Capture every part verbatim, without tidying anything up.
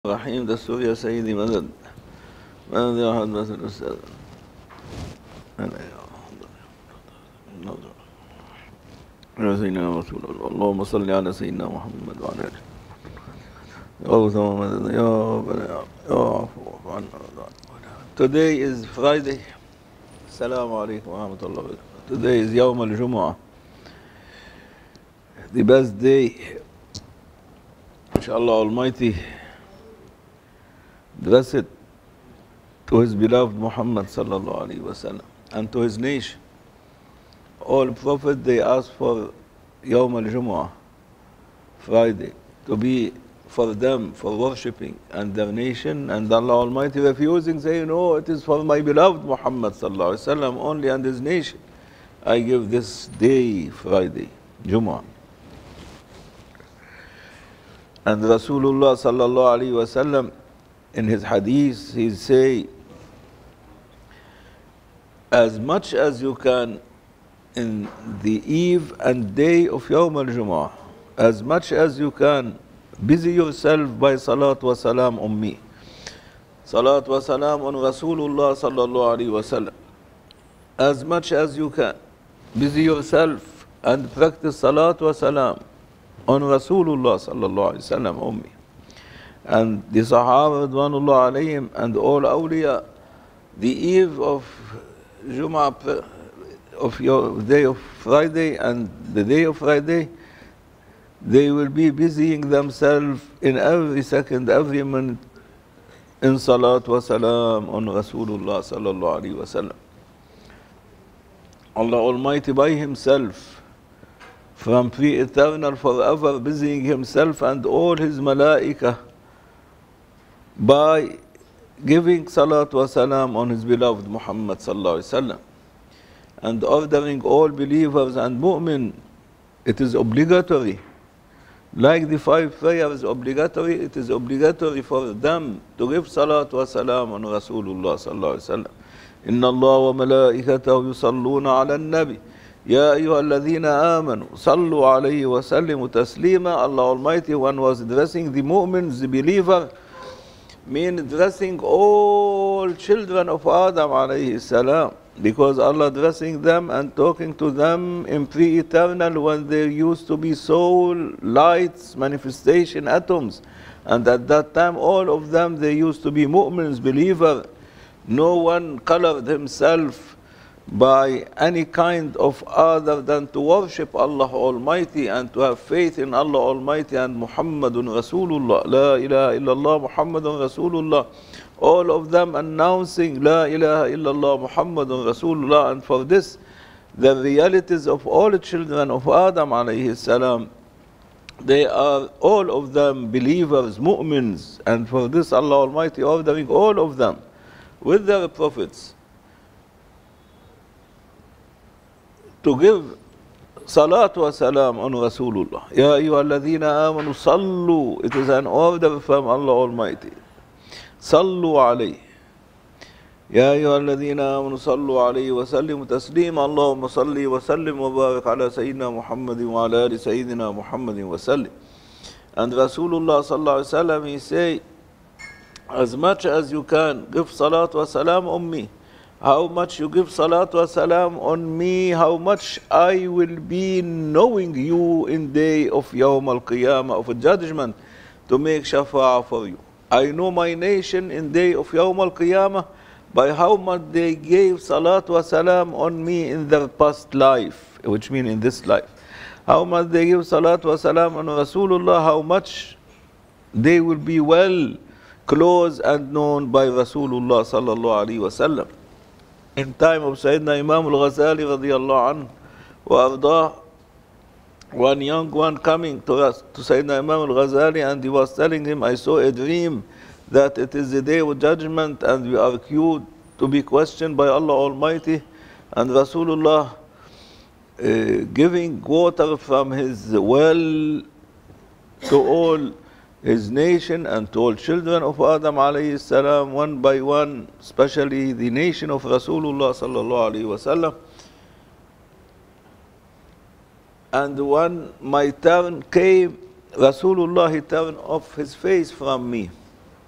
الرحيم دستور يا سيدي مدد مدد يا أحد مثل الأستاذ يا سيدنا رسول الله اللهم صل على سيدنا محمد وعلى آله يا أوثم مدد يا ربنا يا عفو عنا. Today is Friday. Assalamu alaikum wa rahmatullahi wa barakatuh. Today is Yawm al-Jumu'ah, the best day. Inshallah Almighty bless it to His beloved Muhammad sallallahu alaihi wasallam and to his nation. All prophets, they ask for Yawm al-Jumu'ah, Friday, to be for them, for worshipping and their nation, and Allah Almighty refusing, saying, no, it is for my beloved Muhammad sallallahu alaihi wasallam only and his nation. I give this day, Friday, Jumu'ah. And Rasulullah sallallahu alaihi wasallam, in his hadith, he say, as much as you can in the eve and day of Yawm al-Jumu'ah, as much as you can, busy yourself by salat wa salam on me. Salat wa salam on Rasulullah sallallahu alaihi wasallam. As much as you can, busy yourself and practice salat wa salam on Rasulullah sallallahu alaihi wasallam on me. And the Sahaba Radwanullah alayhim and all awliya, the eve of Jumu'ah, of your day of Friday and the day of Friday, they will be busying themselves in every second, every minute in salat wa salam on Rasulullah sallallahu alaihi wasallam. Allah Almighty by Himself, from pre-eternal forever, busying Himself and all His malaikah by giving salat wa salam on His beloved Muhammad sallallahu alaihi wasallam, and ordering all believers and mu'min, it is obligatory. Like the five prayers obligatory, it is obligatory for them to give salat wa salam on Rasulullah sallallahu alaihi wasallam. Inna Allah wa malaikatahu yusalluna ala nabi ya ayyuha alladhina amanu sallu alayhi wa sallimu taslima. Allah Almighty, one was addressing the mu'mins, the believer, mean addressing all children of Adam alayhi salam, because Allah addressing them and talking to them in pre-eternal when there used to be soul, lights, manifestation, atoms, and at that time all of them, they used to be mu'mins, believer. No one colored himself by any kind of other than to worship Allah Almighty and to have faith in Allah Almighty and Muhammadun Rasulullah, La ilaha illallah Muhammadun Rasulullah. All of them announcing La ilaha illallah Muhammadun Rasulullah. And for this, the realities of all the children of Adam alayhi salam, they are all of them believers, mu'mins. And for this, Allah Almighty ordering all of them with their prophets to give salat wa salam on Rasulullah. Ya ayyuha alladhina amanu sallu. It is an order from Allah Almighty. Sallu alayhi. Ya ayyuha alladhina amanu sallu alayhi wa sallimu taslima. Allahumma salli wa sallim wa barik ala Sayyidina Muhammadin wa ala ali Sayyidina Muhammadin wa sallim. And Rasulullah sallallahu alayhi wa sallam, he say, as much as you can, give salat wa salam on me. How much you give salat wa salam on me, how much I will be knowing you in day of Yawm al-Qiyamah, of a judgment, to make shafa'ah for you. I know my nation in day of Yawm al-Qiyamah by how much they gave salat wa salam on me in their past life, which means in this life. How much they give salat wa salam on Rasulullah, how much they will be well close and known by Rasulullah sallallahu alaihi wasallam. In time of Sayyidina Imam al-Ghazali radiyallahu anhu wa ardah, one young one coming to us, to Sayyidina Imam al-Ghazali, and he was telling him, I saw a dream that it is the day of judgment and we are queued to be questioned by Allah Almighty, and Rasulullah uh, giving water from his well to all his nation and to all children of Adam alayhi salam, one by one, especially the nation of Rasulullah sallallahu alayhi wa sallam. And when my turn came, Rasulullah, he turned off his face from me.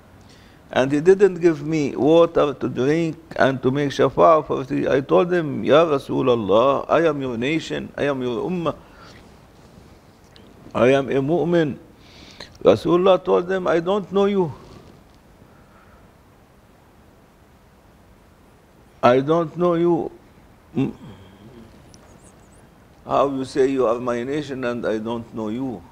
And he didn't give me water to drink and to make shafa'ah for three. I told him, Ya Rasulullah, I am your nation, I am your ummah, I am a mu'min. Rasulullah told them, I don't know you. I don't know you. How you say you are my nation and I don't know you?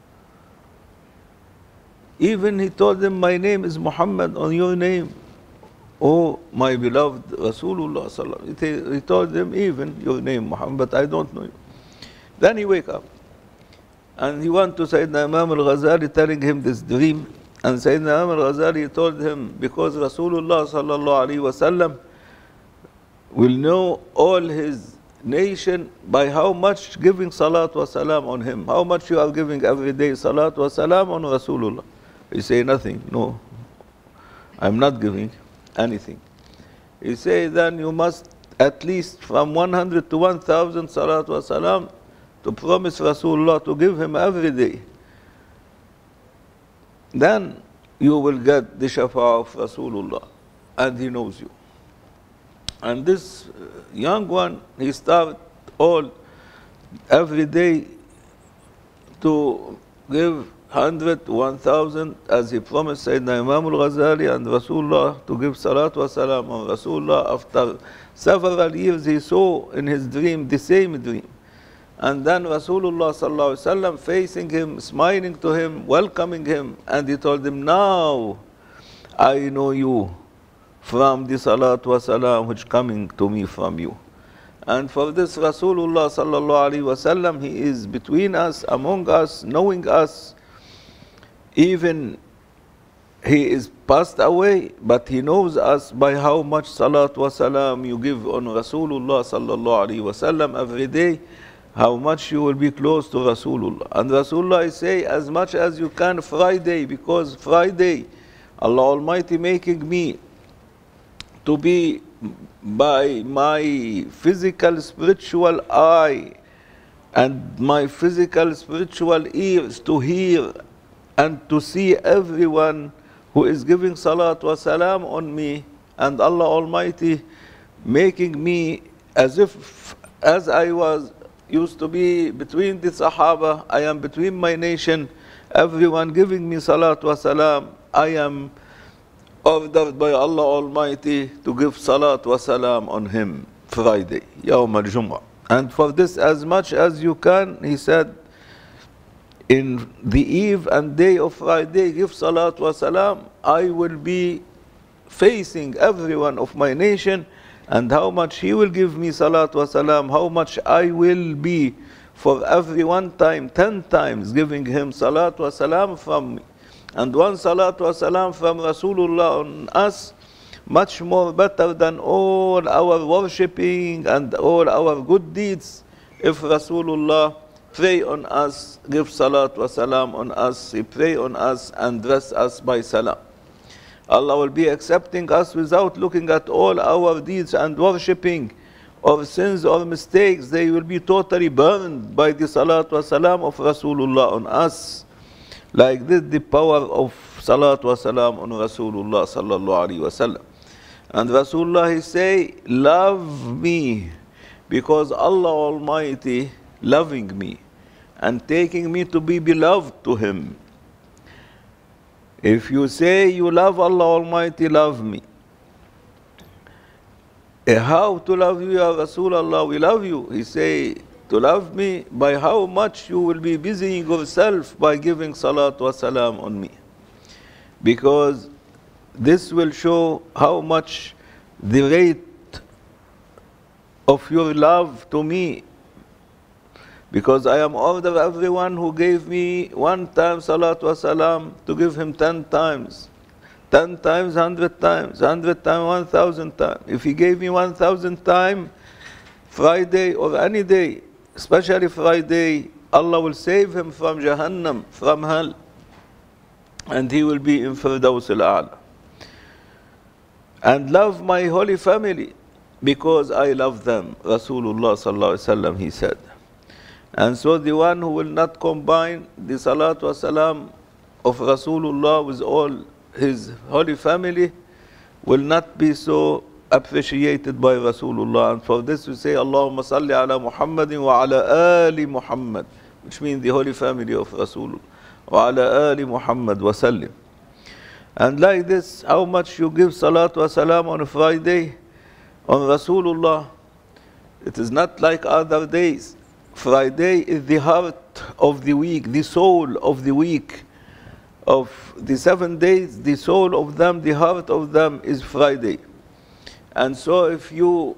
Even he told them, my name is Muhammad, on your name, oh my beloved Rasulullah sallallahu alaihi wasallam. He told them, even your name Muhammad, but I don't know you. Then he wake up and he went to Sayyidina Imam al-Ghazali telling him this dream. And Sayyidina Imam al-Ghazali told him, because Rasulullah sallallahu alaihi wasallam will know all his nation by how much giving salat wa salam on him. How much you are giving every day salat wa salam on Rasulullah. He say nothing. No, I'm not giving anything. He say then you must at least from one hundred to one thousand salat wa salam to promise Rasulullah to give him every day. Then you will get the shafa'ah of Rasulullah, and he knows you. And this young one, he start all every day to give hundred, one thousand, as he promised Sayyidina Imam al-Ghazali and Rasulullah to give salat wa salam on Rasulullah. After several years he saw in his dream the same dream. And then Rasulullah sallallahu alaihi wasallam facing him, smiling to him, welcoming him, and he told him, now I know you from the salat wa salam which coming to me from you. And for this Rasulullah sallallahu alaihi wasallam, he is between us, among us, knowing us. Even he is passed away, but he knows us by how much salat wa salam you give on Rasulullah sallallahu alaihi wasallam every day, how much you will be close to Rasulullah. And Rasulullah say, as much as you can Friday, because Friday, Allah Almighty making me to be by my physical spiritual eye and my physical spiritual ears to hear and to see everyone who is giving salat wa salam on me, and Allah Almighty making me as if as I was used to be between the Sahaba, I am between my nation, everyone giving me salat wa salam. I am ordered by Allah Almighty to give salat wa salam on him Friday, Yawm al-Jum'ah. And for this, as much as you can, he said, in the eve and day of Friday, give salat wa salam. I will be facing everyone of my nation, and how much he will give me salat wa salam, how much I will be for every one time, ten times giving him salat wa salam from me. And one salat wa salam from Rasulullah on us, much more better than all our worshipping and all our good deeds. If Rasulullah pray on us, give salat wa salam on us, he pray on us and dress us by salam. Allah will be accepting us without looking at all our deeds and worshipping or sins or mistakes. They will be totally burned by the salat wa salam of Rasulullah on us. Like this, the power of salat wa salam on Rasulullah sallallahu alaihi wasallam. And Rasulullah, he say, love me, because Allah Almighty loving me and taking me to be beloved to him. If you say you love Allah Almighty, love me. Eh, how to love you, Ya Rasulullah? We love you. He say, to love me by how much you will be busying yourself by giving salat wa salam on me. Because this will show how much the rate of your love to me. Because I am ordered everyone who gave me one time salat wa salam to give him ten times. Ten times, hundred times, hundred times, one thousand times. If he gave me one thousand times, Friday or any day, especially Friday, Allah will save him from Jahannam, from hell. And he will be in Firdaus al-A'la. And love my holy family, because I love them. Rasulullah sallallahu alaihi wasallam, he said. And so the one who will not combine the salat wa salam of Rasulullah with all his holy family will not be so appreciated by Rasulullah. And for this we say, Allahumma salli ala Muhammadin wa ala ali Muhammad, which means the holy family of Rasulullah. Wa ala ali Muhammad wa sallim. And like this, how much you give salat wa salam on Friday on Rasulullah, it is not like other days. Friday is the heart of the week, the soul of the week. Of the seven days, the soul of them, the heart of them is Friday. And so if you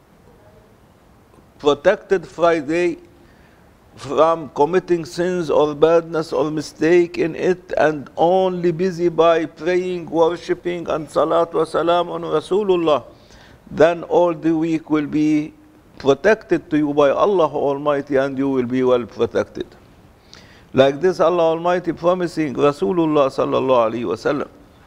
protected Friday from committing sins or badness or mistake in it and only busy by praying, worshipping and salat wa salam on Rasulullah, then all the week will be protected to you by Allah Almighty and you will be well protected. Like this, Allah Almighty promising Rasulullah sallallahu alaihi wasallam.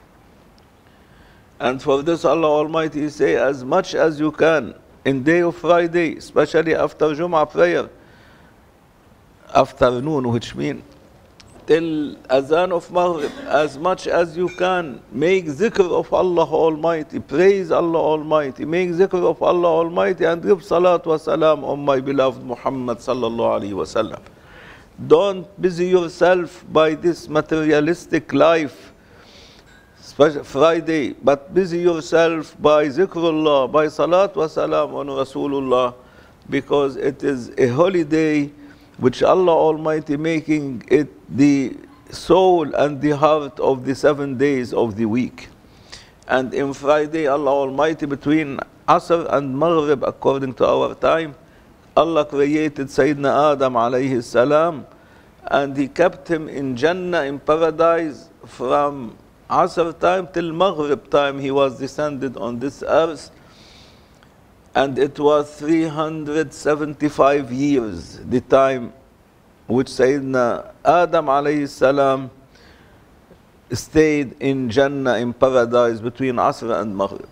And for this, Allah Almighty say, as much as you can in day of Friday, especially after Jum'ah prayer, afternoon, which means till Azan of Maghrib, as much as you can, make zikr of Allah Almighty, praise Allah Almighty, make zikr of Allah Almighty, and give salat wa salam on my beloved Muhammad sallallahu alaihi wasallam. Don't busy yourself by this materialistic life, Friday, but busy yourself by zikrullah, by salat wa salam on Rasulullah, because it is a holiday which Allah Almighty making it the soul and the heart of the seven days of the week. And in Friday, Allah Almighty between Asr and Maghrib, according to our time, Allah created Sayyidina Adam alayhi salam, and He kept him in Jannah, in paradise, from Asr time till Maghrib time. He was descended on this earth, and it was three hundred seventy-five years, the time which Sayyidina Adam alayhi salam stayed in Jannah, in paradise, between Asr and Maghrib.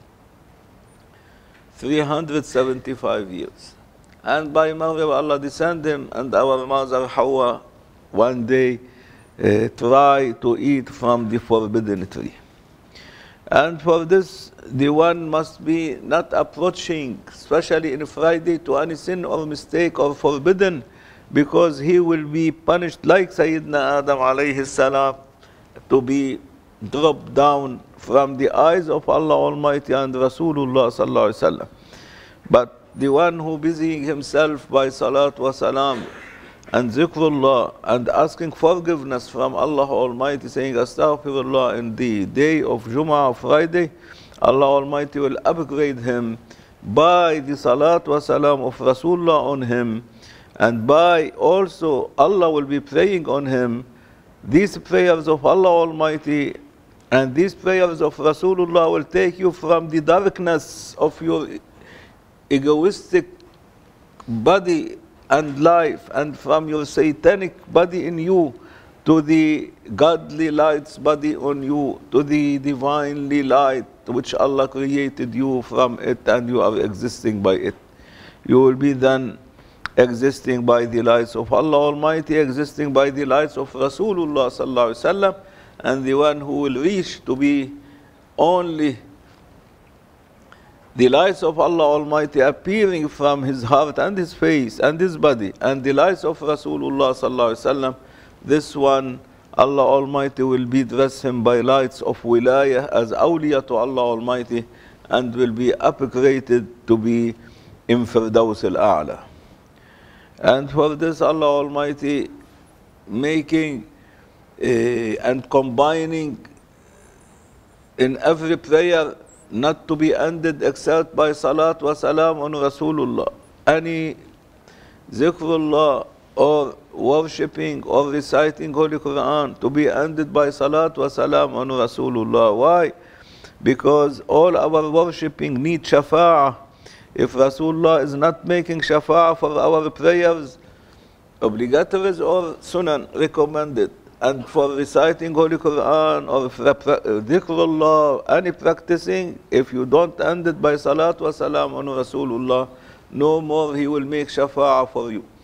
three hundred seventy-five years. And by Maghrib, Allah descended him, and our mother Hawa one day uh, try to eat from the forbidden tree. And for this, the one must be not approaching, especially in Friday, to any sin or mistake or forbidden, because he will be punished like Sayyidina Adam alayhi salam, to be dropped down from the eyes of Allah Almighty and Rasulullah sallallahu alaihi wasallam. But the one who busying himself by salat wa salam and zikrullah and asking forgiveness from Allah Almighty, saying astaghfirullah in the day of Jum'ah, Friday, Allah Almighty will upgrade him by the salat wa salam of Rasulullah on him, and by also Allah will be praying on him these prayers of Allah Almighty, and these prayers of Rasulullah will take you from the darkness of your egoistic body and life, and from your satanic body in you, to the godly light's body on you, to the divinely light which Allah created you from it, and you are existing by it. You will be then existing by the lights of Allah Almighty, existing by the lights of Rasulullah sallallahu alaihi wasallam, and the one who will reach to be only the lights of Allah Almighty appearing from his heart and his face and his body, and the lights of Rasulullah sallallahu alaihi wasallam, this one Allah Almighty will be dress him by lights of wilayah as awliya to Allah Almighty, and will be upgraded to be in Firdaus al-A'la. And for this, Allah Almighty making uh, and combining in every prayer not to be ended except by salat wa salam on Rasulullah. Any zikrullah or worshipping or reciting Holy Quran to be ended by salat wa salam on Rasulullah. Why? Because all our worshipping need shafa'ah. If Rasulullah is not making shafa'ah for our prayers, obligatories or sunan, recommended, and for reciting Holy Quran or dhikrullah, any practicing, if you don't end it by salat wa salam on Rasulullah, no more he will make shafa'ah for you.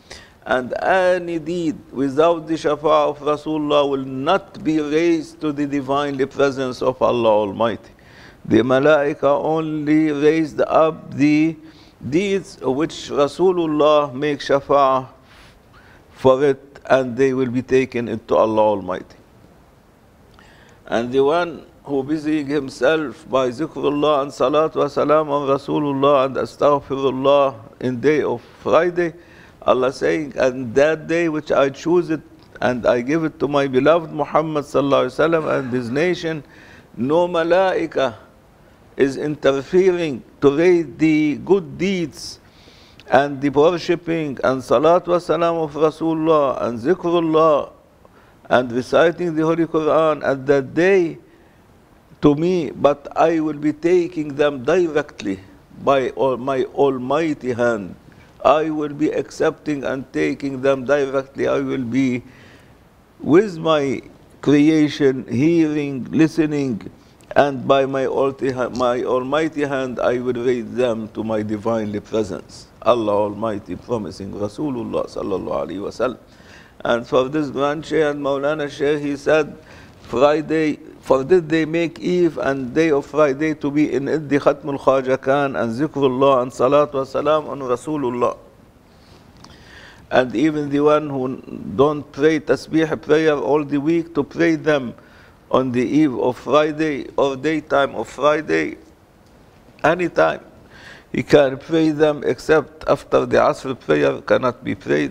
And any deed without the shafa'ah of Rasulullah will not be raised to the divinely presence of Allah Almighty. The malaika only raised up the deeds which Rasulullah makes shafa'ah for it, and they will be taken into Allah Almighty. And the one who busying himself by zikrullah and salat wa salam on Rasulullah and astaghfirullah in day of Friday, Allah saying, and that day which I choose it and I give it to my beloved Muhammad sallallahu alaihi wasallam and his nation, no malaika is interfering to raise the good deeds and the worshipping and salat wa salam of Rasulullah and zikrullah and reciting the Holy Quran at that day to me, but I will be taking them directly by all my almighty hand. I will be accepting and taking them directly. I will be with my creation, hearing, listening, and by my, my almighty hand I will raise them to my divinely presence. Allah Almighty promising Rasulullah sallallahu alaihi wasallam. And for this grand Shaykh and Maulana Shaykh, he said, Friday, for did they make Eve and day of Friday to be in Iddi Khatmul Khaja Khan and Zikrullah and Salat wa Salam on Rasulullah. And even the one who don't pray Tasbih prayer all the week, to pray them on the eve of Friday or daytime of Friday, anytime. He can pray them except after the Asr prayer cannot be prayed.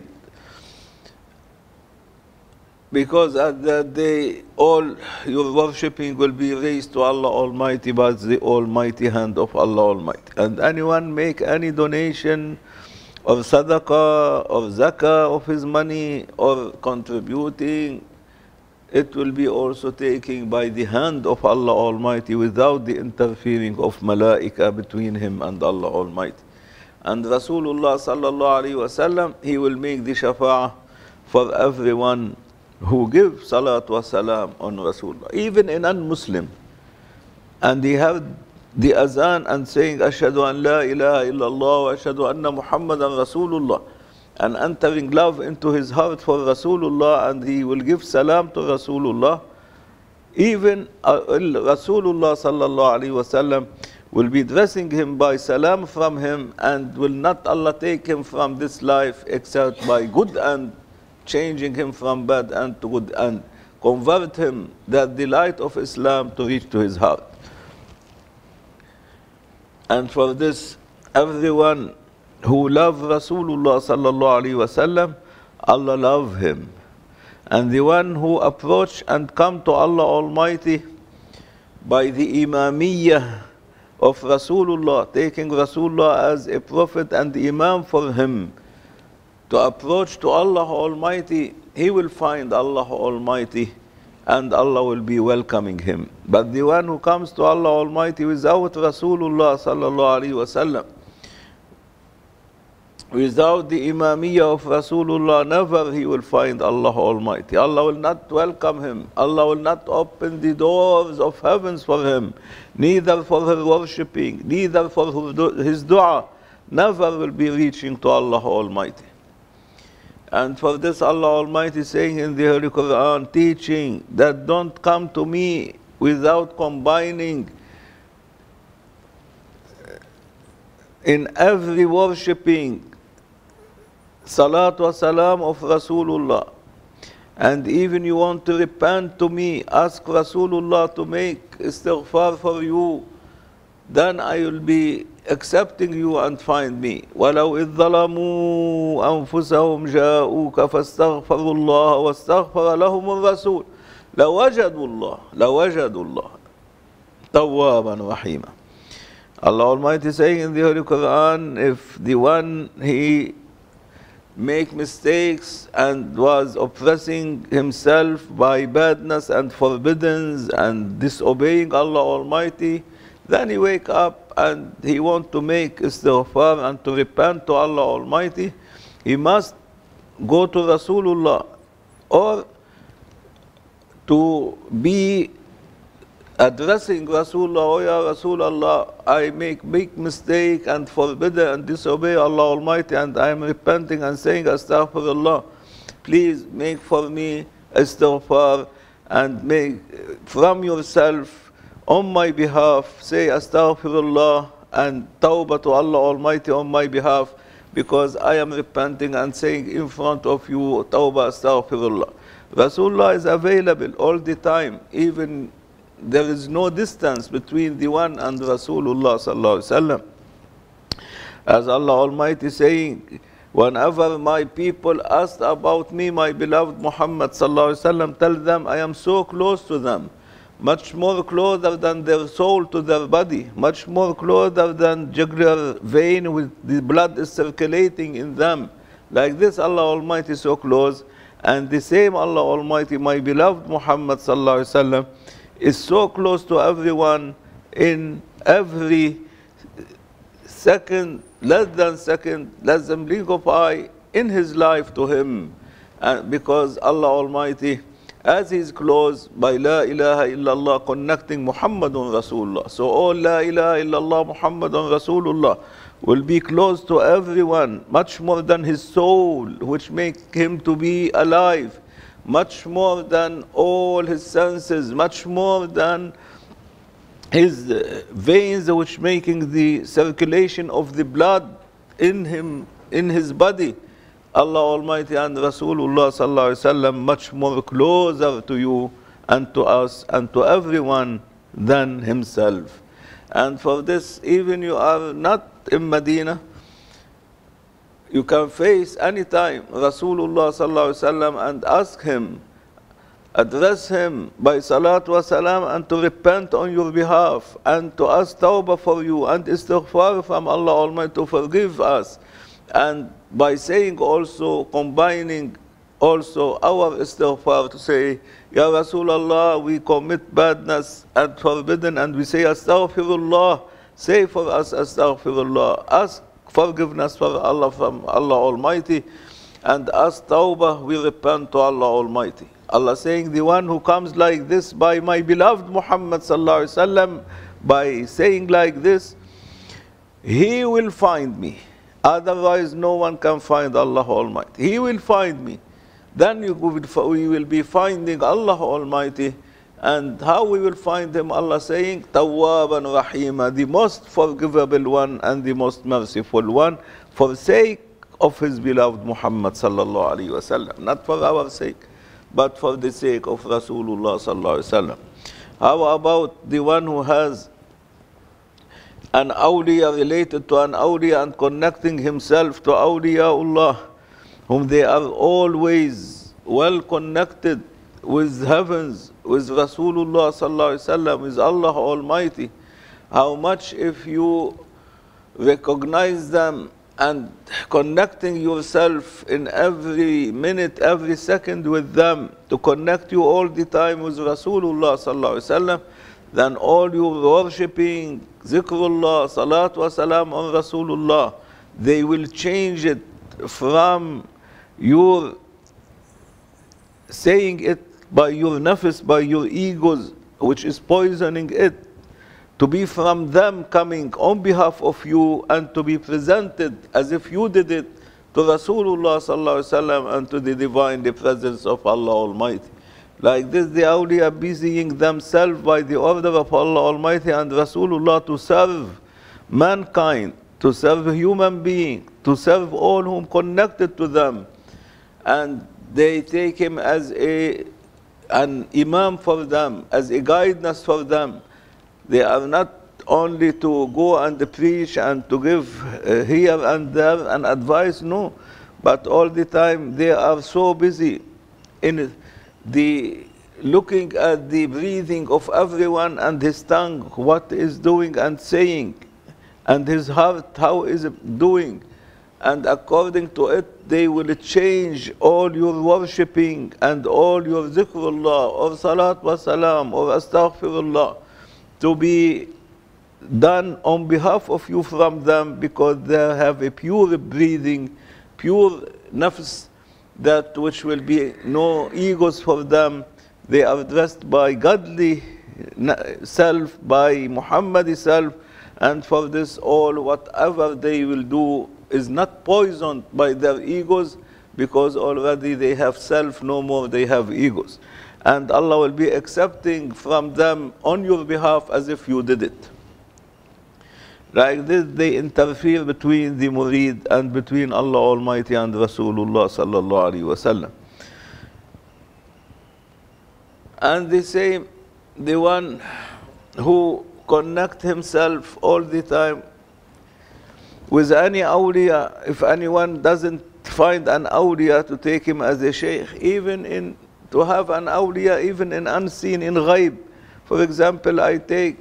Because at that day, all your worshipping will be raised to Allah Almighty by the almighty hand of Allah Almighty. And anyone make any donation of sadaqah, of zakah of his money, or contributing, it will be also taken by the hand of Allah Almighty without the interfering of malaika between him and Allah Almighty. And Rasulullah sallallahu alaihi wasallam, he will make the shafa'ah for everyone who give salat wa salam on Rasulullah, even a non-Muslim, and he have the azan and saying ashhadu an la ilaha illallah wa ashhadu anna Muhammadan Rasulullah, and entering love into his heart for Rasulullah, and he will give salam to Rasulullah. Even uh, Rasulullah sallallahu alaihi wasallam will be dressing him by salam from him, and will not Allah take him from this life except by good end, changing him from bad end to good end, convert him that the light of Islam to reach to his heart. And for this, everyone who love Rasulullah sallallahu alaihi wasallam, Allah love him. And the one who approach and come to Allah Almighty by the imamiyyah of Rasulullah, taking Rasulullah as a prophet and imam for him, to approach to Allah Almighty, he will find Allah Almighty and Allah will be welcoming him. But the one who comes to Allah Almighty without Rasulullah sallallahu alaihi wasallam, without the imamiyyah of Rasulullah, never he will find Allah Almighty. Allah will not welcome him. Allah will not open the doors of heavens for him, neither for his worshipping, neither for his dua. Never will be reaching to Allah Almighty. And for this Allah Almighty saying in the Holy Quran, teaching that don't come to me without combining in every worshipping salat wa salam of Rasulullah. And even you want to repent to me, ask Rasulullah to make istighfar for you, then I will be accepting you and find me. وَلَوْ إِذْ ظَلَمُوا أَنفُسَهُمْ جَاءُوكَ فَاسْتَغْفَرُوا اللَّهَ وَاسْتَغْفَرَ لَهُمُ الرَّسُولُ لَوَجَدُوا اللَّهَ لَوَجَدُوا اللَّهَ تَوَّابًا رَحِيمًا. Allah Almighty saying in the Holy Quran, if the one he make mistakes and was oppressing himself by badness and forbiddance and disobeying Allah Almighty, then he wake up and he want to make istighfar and to repent to Allah Almighty, he must go to Rasulullah or to be addressing Rasulullah, oh ya Rasulullah, I make big mistake and forbidden and disobey Allah Almighty, and I am repenting and saying astaghfirullah. Please make for me istighfar and make from yourself on my behalf, say astaghfirullah and tawbah to Allah Almighty on my behalf, because I am repenting and saying in front of you tawbah astaghfirullah. Rasulullah is available all the time, even there is no distance between the one and Rasulullah sallallahu alaihi wasallam. As Allah Almighty saying, whenever my people ask about me, my beloved Muhammad sallallahu alaihi wasallam, tell them I am so close to them, much more closer than their soul to their body, much more closer than jugular vein with the blood is circulating in them. Like this, Allah Almighty is so close. And the same Allah Almighty, my beloved Muhammad sallallahu alaihi wasallam, is so close to everyone in every second, less than second, less than blink of eye in his life to him. And because Allah Almighty, as he is close by La ilaha illallah, connecting Muhammadun Rasulullah. So all La ilaha illallah Muhammadun Rasulullah will be close to everyone, much more than his soul, which make him to be alive, much more than all his senses, much more than his veins, which making the circulation of the blood in him, in his body. Allah Almighty and Rasulullah sallallahu alaihi wasallam much more closer to you and to us and to everyone than himself. And for this, even you are not in Medina, you can face any time Rasulullah sallallahu alaihi wasallam and ask him, address him by salat wa salam, and to repent on your behalf and to ask tawbah for you and istighfar from Allah Almighty to forgive us. And by saying also, combining also our istighfar to say, Ya Rasulullah, we commit badness and forbidden, and we say astaghfirullah, say for us astaghfirullah, ask forgiveness for Allah from Allah Almighty, and ask tawbah, we repent to Allah Almighty. Allah saying, the one who comes like this by my beloved Muhammad sallallahu alaihi wasallam, by saying like this, he will find me. Otherwise, no one can find Allah Almighty. He will find me. Then you will, we will be finding Allah Almighty. And how we will find Him? Allah saying, Tawwaban Rahima, the most forgivable one and the most merciful one, for the sake of His beloved Muhammad sallallahu alaihi wasallam. Not for our sake, but for the sake of Rasulullah sallallahu alaihi wasallam. How about the one who has an awliya related to an awliya and connecting himself to awliyaullah, whom they are always well connected with heavens, with Rasulullah sallallahu alaihi wasallam, with Allah Almighty? How much if you recognize them and connecting yourself in every minute, every second with them, to connect you all the time with Rasulullah sallallahu alaihi wasallam, then all your worshipping, zikrullah, salat wa salam on Rasulullah, they will change it from your saying it by your nafs, by your egos, which is poisoning it, to be from them coming on behalf of you and to be presented as if you did it to Rasulullah sallallahu alaihi wasallam and to the divine the presence of Allah Almighty. Like this, the awliya busying themselves by the order of Allah Almighty and Rasulullah to serve mankind, to serve a human being, to serve all whom connected to them. And they take him as a, an imam for them, as a guidance for them. They are not only to go and preach and to give uh, here and there and advice, no. But all the time they are so busy in the looking at the breathing of everyone and his tongue, what is doing and saying, and his heart, how is it doing. And according to it, they will change all your worshipping and all your zikrullah or salat wa salam or astaghfirullah to be done on behalf of you from them, because they have a pure breathing, pure nafs, that which will be no egos for them. They are dressed by godly self, by Muhammad self, and for this all whatever they will do is not poisoned by their egos, because already they have self, no more they have egos. And Allah will be accepting from them on your behalf as if you did it. Like this, they interfere between the murid and between Allah Almighty and Rasulullah sallallahu alaihi wasallam. And they say, the one who connect himself all the time with any awliya, if anyone doesn't find an awliya to take him as a shaykh, even in to have an awliya, even in unseen, in ghaib. For example, I take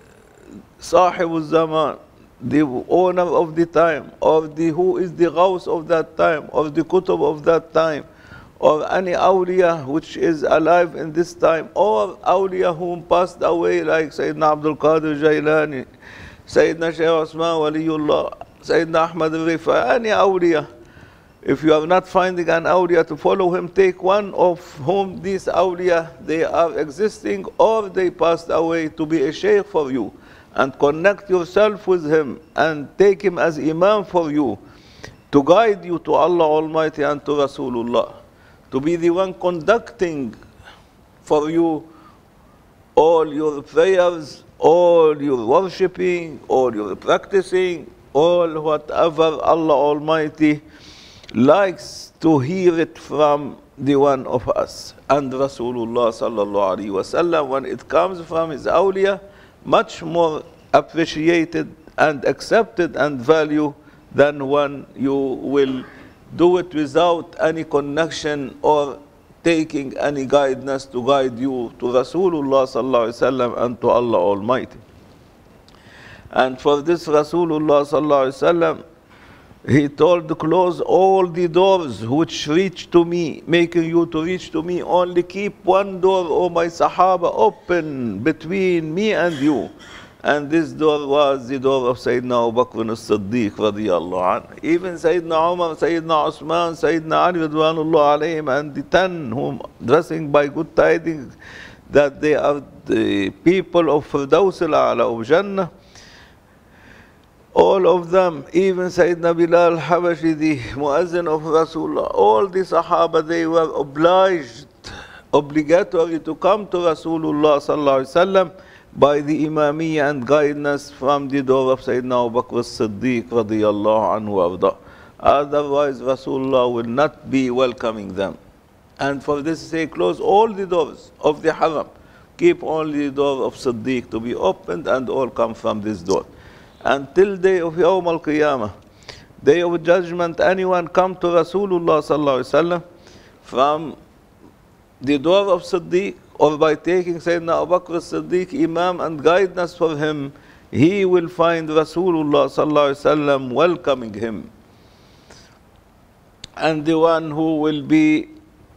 Sahib al-Zaman, the owner of the time, or the who is the Ghaus of that time, or the Kutub of that time, or any awliya which is alive in this time, or awliya whom passed away, like Sayyidina Abdul Qadir Jailani, Sayyidina Shaykh Osman Waliullah, Sayyidina Ahmad al-Rifa, any awliya. If you are not finding an awliya to follow him, take one of whom these awliya, they are existing or they passed away, to be a shaykh for you, and connect yourself with him and take him as imam for you, to guide you to Allah Almighty and to Rasulullah, to be the one conducting for you all your prayers, all your worshipping, all your practicing, all whatever Allah Almighty likes to hear it from the one of us. And Rasulullah sallallahu alaihi wasallam, when it comes from his awliya, much more appreciated and accepted and value than when you will do it without any connection or taking any guidance to guide you to Rasulullah sallallahu alaihi wasallam and to Allah Almighty. And for this Rasulullah sallallahu alaihi wasallam, he told, close all the doors which reach to me, making you to reach to me. Only keep one door, O my Sahaba, open between me and you. And this door was the door of Sayyidina Abu Bakr as-Siddiq radiyallahu anhu. Even Sayyidina Umar, Sayyidina Usman, Sayyidina Ali radwanullah alayhim, and the ten whom dressing by good tidings that they are the people of Firdaus al-A'la of Jannah. All of them, even Sayyidina Bilal Habashi, the Muazzin of Rasulullah, all the Sahaba, they were obliged, obligatory to come to Rasulullah sallallahu alaihi wasallam by the imamiyya and guidance from the door of Sayyidina Abu Bakr as-Siddiq radiyallahu anhu arda. Otherwise, Rasulullah will not be welcoming them. And for this sake, close all the doors of the haram. Keep only the door of Siddiq to be opened, and all come from this door. Until day of Yawm al-Qiyamah, day of judgment, anyone come to Rasulullah sallallahu alaihi wasallam from the door of Siddiq, or by taking Sayyidina Abu Bakr as-Siddiq imam and guidance for him, he will find Rasulullah sallallahu alaihi wasallam welcoming him. And the one who will be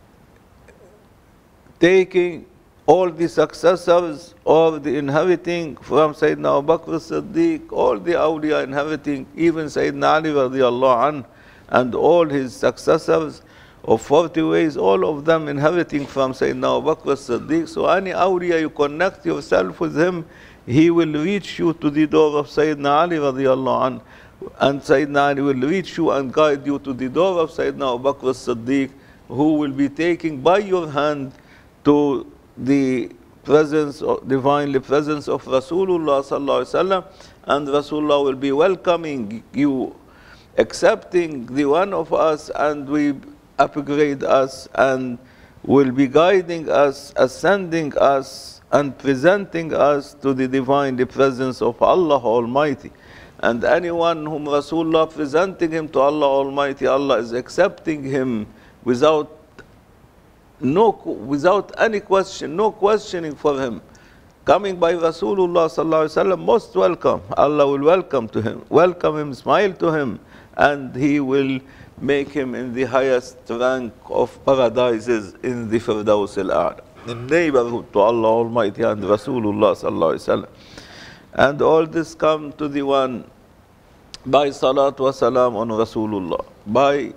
taking all the successors or the inheriting from Sayyidina Abu Bakr as-Siddiq, all the awliya inheriting, even Sayyidina Ali radiyallahu anh, and all his successors of forty ways, all of them inheriting from Sayyidina Abu Bakr as-Siddiq. So any awliya, you connect yourself with him, he will reach you to the door of Sayyidina Ali radiyallahu anh, and Sayyidina Ali will reach you and guide you to the door of Sayyidina Abu Bakr as-Siddiq, who will be taking by your hand to the presence, divinely presence of Rasulullah sallallahu alaihi wasallam, and Rasulullah will be welcoming you, accepting the one of us, and we upgrade us, and will be guiding us, ascending us, and presenting us to the divinely presence of Allah Almighty. And anyone whom Rasulullah presenting him to Allah Almighty, Allah is accepting him without No, without any question, no questioning for him. Coming by Rasulullah sallallahu alaihi wasallam, most welcome. Allah will welcome to him, welcome him, smile to him, and he will make him in the highest rank of paradises in the Firdaus al-A'la, in neighborhood to Allah Almighty and Rasulullah sallallahu alaihi wasallam. And all this come to the one by salat wa salam on Rasulullah, by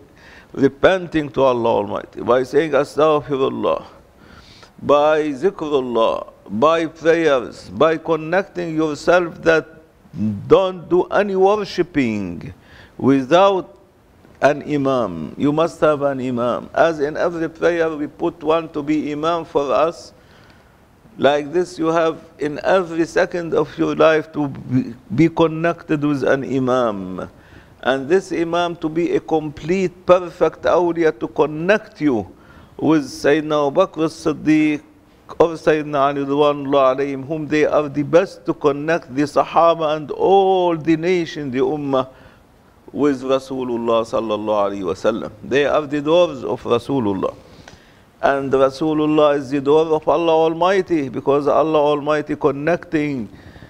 repenting to Allah Almighty, by saying astaghfirullah, by zikrullah, by prayers, by connecting yourself that don't do any worshipping without an imam. You must have an imam. As in every prayer we put one to be imam for us, like this you have in every second of your life to be, be connected with an imam. And this imam to be a complete, perfect awliya to connect you with Sayyidina Abu Bakr as-Siddiq or Sayyidina Ali radhiyallahu alayhim, whom they are the best to connect the Sahaba and all the nation, the Ummah, with Rasulullah sallallahu alayhi wa sallam. They are the doors of Rasulullah. And Rasulullah is the door of Allah Almighty, because Allah Almighty connecting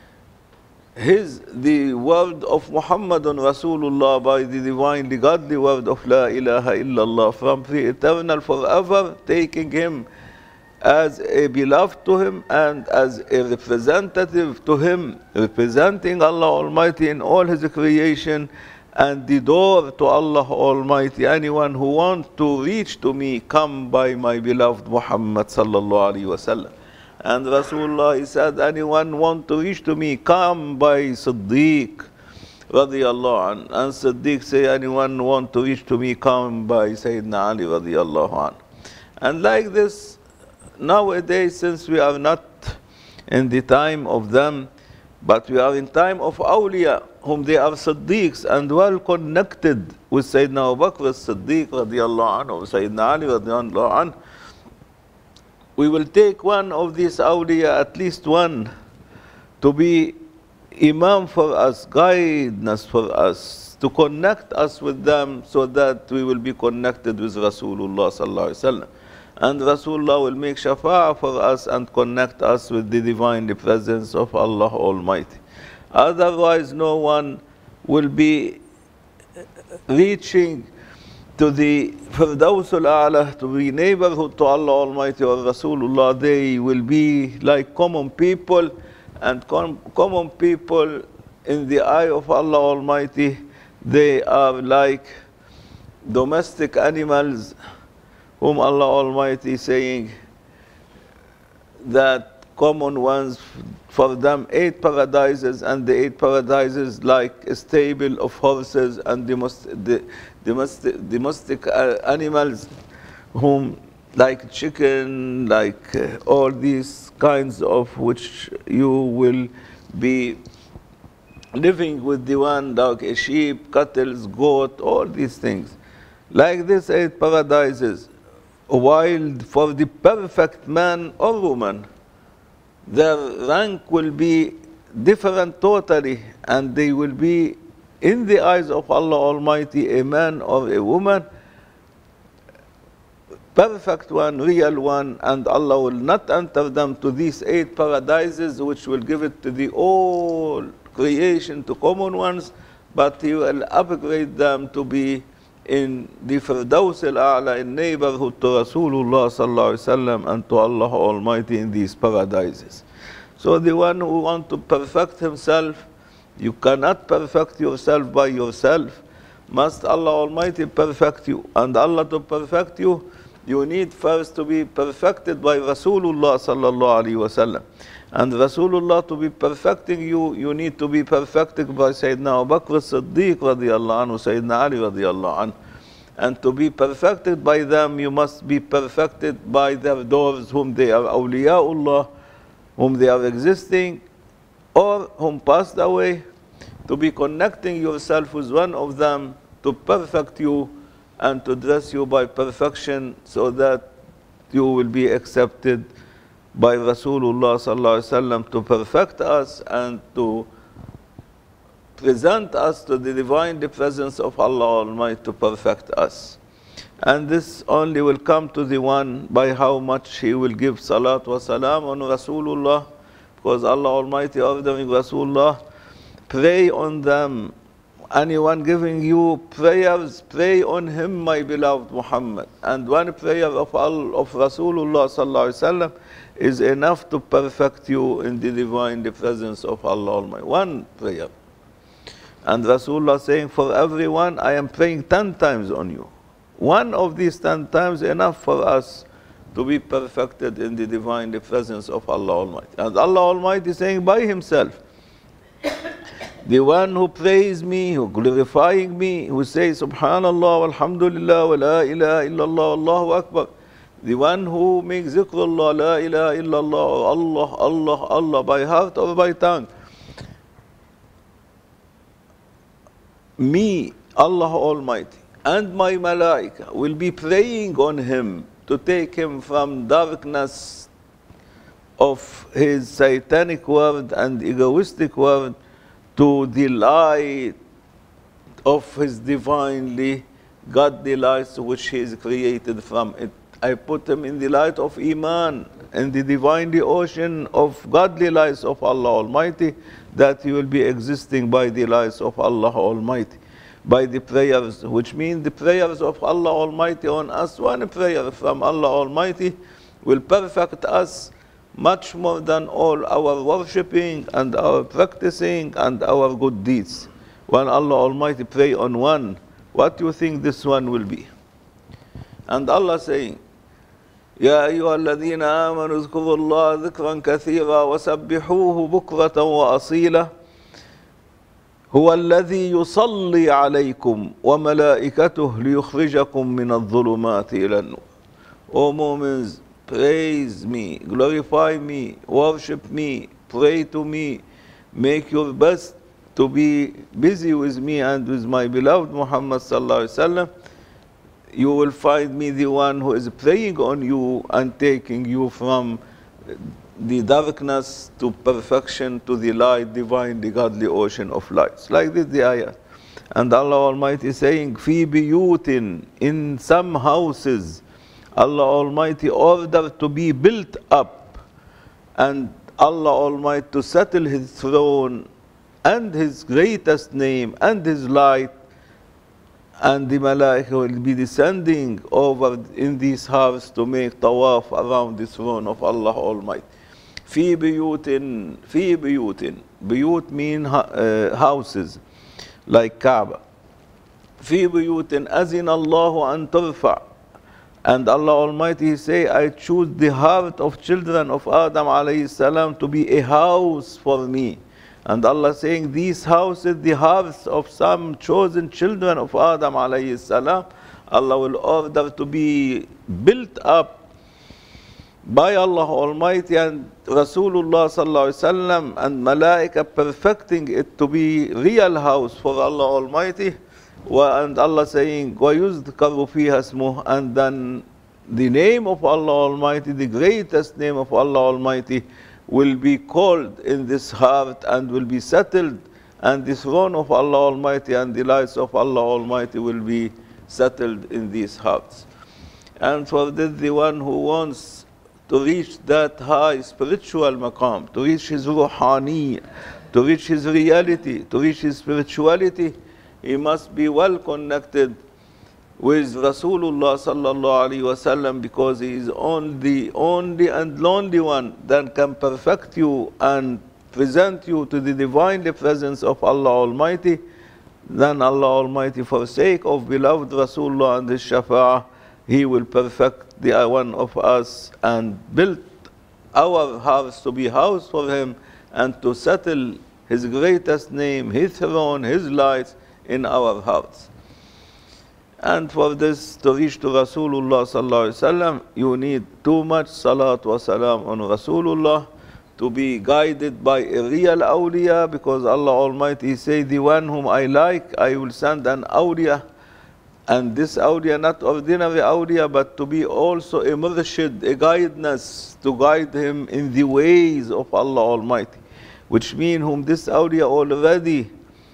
His, the word of Muhammadun Rasulullah by the divine, the godly word of La ilaha illallah from the eternal forever, taking him as a beloved to him and as a representative to him, representing Allah Almighty in all His creation, and the door to Allah Almighty. Anyone who wants to reach to me, come by my beloved Muhammad sallallahu alaihi wasallam. And Rasulullah, he said, anyone want to reach to me, come by Siddiq radiyallahu anhu. And Siddiq say, anyone want to reach to me, come by Sayyidina Ali radiyallahu anhu. And like this, nowadays, since we are not in the time of them, but we are in time of awliya, whom they are Siddiqs and well connected with Sayyidina Abu Bakr as-Siddiq radiyallahu anhu, Sayyidina Ali radiyallahu anhu. We will take one of these awliya, at least one, to be imam for us, guidance for us, to connect us with them so that we will be connected with Rasulullah sallallahu alaihi wasallam. And Rasulullah will make shafa'ah for us and connect us with the divine presence of Allah Almighty. Otherwise, no one will be reaching to the Firdaus al-A'la, to be neighborhood to Allah Almighty or Rasulullah. They will be like common people, and com common people in the eye of Allah Almighty, they are like domestic animals, whom Allah Almighty is saying that common ones, for them eight paradises, and the eight paradises like a stable of horses and the domestic, domestic animals, whom like chicken, like uh, all these kinds of which you will be living with the one, like a sheep, cattle, goat, all these things. Like this eight paradises. While for the perfect man or woman, their rank will be different totally, and they will be in the eyes of Allah Almighty a man or a woman, perfect one, real one, and Allah will not enter them to these eight paradises, which will give it to the all creation, to common ones, but He will upgrade them to be in the Firdaus al-A'la, in neighborhood to Rasulullah sallallahu alaihi wasallam and to Allah Almighty in these paradises. So the one who wants to perfect himself, you cannot perfect yourself by yourself. Must Allah Almighty perfect you. And Allah to perfect you, you need first to be perfected by Rasulullah sallallahu alaihi wasallam. And Rasulullah to be perfecting you, you need to be perfected by Sayyidina Abu Bakr as-Siddiq radiyallahu anhu, Sayyidina Ali radiyallahu anhu. And to be perfected by them, you must be perfected by their doors, whom they are awliyaullah, whom they are existing, or whom passed away, to be connecting yourself with one of them to perfect you and to dress you by perfection, so that you will be accepted by Rasulullah sallallahu alaihi wasallam to perfect us and to present us to the divine presence of Allah Almighty to perfect us. And this only will come to the one by how much he will give salat wa salam on Rasulullah, because Allah Almighty ordering Rasulullah, pray on them. Anyone giving you prayers, pray on him, my beloved Muhammad. And one prayer of, Allah, of Rasulullah sallallahu alaihi wasallam is enough to perfect you in the divine presence of Allah Almighty. One prayer. And Rasulullah saying, for everyone I am praying ten times on you. One of these ten times enough for us to be perfected in the divine presence of Allah Almighty. And Allah Almighty is saying by Himself, the one who praise me, who glorifying me, who says Subhanallah, Alhamdulillah, wa la ilaha illallah, Allahu Akbar. The one who makes zikrullah, la ilaha illallah, Allah, Allah, Allah, by heart or by tongue. Me, Allah Almighty, and my malaika will be praying on him to take him from darkness of his satanic world and egoistic world to the light of his divinely godly light which he is created from it. I put him in the light of Iman, in the divinely ocean of godly lights of Allah Almighty, that he will be existing by the lights of Allah Almighty, by the prayers, which mean the prayers of Allah Almighty on us. One prayer from Allah Almighty will perfect us much more than all our worshipping and our practicing and our good deeds. When Allah Almighty pray on one, what do you think this one will be? And Allah saying, يا أيها الذين آمنوا اذكروا الله ذكرا كثيرا وسبحوه بكرة وأصيلا هو الذي يصلي عليكم وملائكته ليخرجكم من الظلمات إلى النور. O Mu'mins, praise me, glorify me, worship me, pray to me, make your best to be busy with me and with my beloved Muhammad sallallahu alaihi wasallam. You will find me the one who is praying on you and taking you from the darkness to perfection to the light, divine, the godly ocean of lights. Like this the ayah. And Allah Almighty is saying, في بيوت, in some houses, Allah Almighty ordered to be built up, and Allah Almighty to settle His throne and His greatest name and His light, and the malaika will be descending over in these houses to make tawaf around the throne of Allah Almighty. في بيوت, في بيوت, بيوت mean uh, houses, like Kaaba. في بيوت أذن الله أن ترفع. And Allah Almighty say, I choose the heart of children of Adam alayhi salam to be a house for me. And Allah saying, these houses, the hearts of some chosen children of Adam alayhi salam, Allah will order to be built up by Allah Almighty and Rasulullah sallallahu alaihi wasallam and Malaika perfecting it to be real house for Allah Almighty. And Allah saying, وَيُذْكَرُ فِيهَا اسْمُهُ, and then the name of Allah Almighty, the greatest name of Allah Almighty, will be called in this heart and will be settled, and the throne of Allah Almighty and the lights of Allah Almighty will be settled in these hearts. And for this, the one who wants to reach that high spiritual maqam, to reach his ruhani, to reach his reality, to reach his spirituality, he must be well connected with Rasulullah sallallahu alaihi wasallam, because he is only, only and only one that can perfect you and present you to the divine presence of Allah Almighty. Then Allah Almighty, for sake of beloved Rasulullah and his shafa'ah, He will perfect the one of us and build our house to be house for Him and to settle His greatest name, His throne, His lights in our hearts. And for this, to reach to Rasulullah sallallahu alaihi wasallam, you need too much salat wa salam on Rasulullah, to be guided by a real awliya, because Allah Almighty say, the one whom I like, I will send an awliya. And this awliya, not ordinary awliya, but to be also a murshid, a guidance, to guide him in the ways of Allah Almighty. Which means whom this awliya already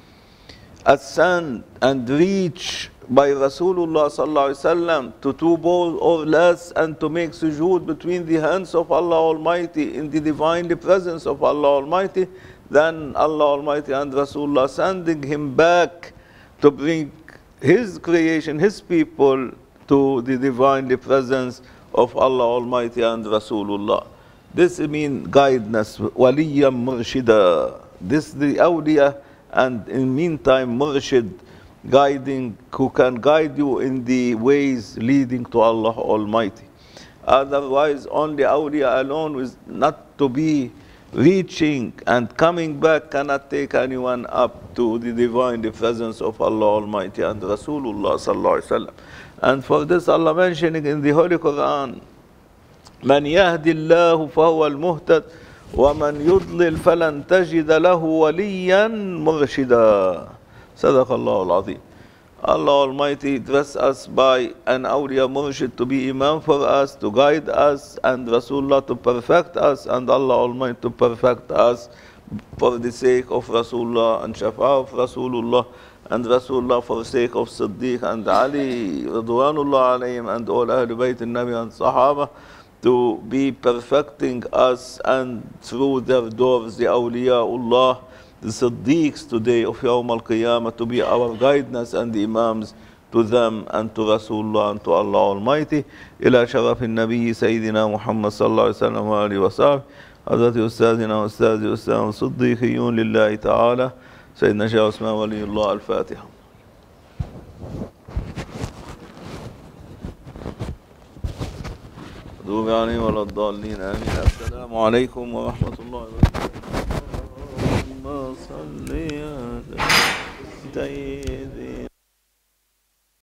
ascend and reach by Rasulullah sallallahu alaihi wasallam to two bowls or less, and to make sujood between the hands of Allah Almighty in the divine presence of Allah Almighty, then Allah Almighty and Rasulullah sending him back to bring His creation, His people, to the divine presence of Allah Almighty and Rasulullah. This means guidance, waliyam murshida. This is the awliya, and in meantime murshid, guiding, who can guide you in the ways leading to Allah Almighty. Otherwise, only awliya alone is not to be reaching and coming back cannot take anyone up to the divine presence of Allah Almighty and Rasulullah sallallahu alaihi wasallam. And for this Allah mentioning in the Holy Quran, من يهد الله فهو المهتد ومن يضلل فلن تجد له وليا مرشدا. صدق الله العظيم. Allah Almighty dress us by an awliya murshid to be imam for us, to guide us, and Rasulullah to perfect us, and Allah Almighty to perfect us for the sake of Rasulullah and shafa of Rasulullah, and Rasulullah for the sake of Siddiq and Ali Radwanullah alayhim and all Ahlul Bayt al-Nabi and Sahaba, to be perfecting us, and through their doors the awliyaullah, the Siddiqs today of Yawm al-Qiyamah, to be our guidance and the Imams to them and to Rasulullah and to Allah Almighty. إلى شرف النبي سيدنا محمد صلى الله عليه وسلم وآله وصحبه. حضرة أستاذنا وأستاذ أستاذ صديقيون لله تعالى سيدنا شيخ عثمان ولي الله. الفاتحة. دوب عليهم ولا الضالين آمين. السلام عليكم ورحمة الله وبركاته. صل على سيدنا